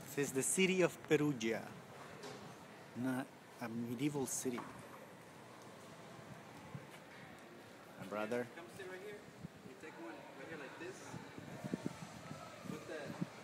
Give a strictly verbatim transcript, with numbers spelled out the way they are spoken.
This is the city of Perugia, not a medieval city. My brother. Come sit right here. You take one right here like this. Put that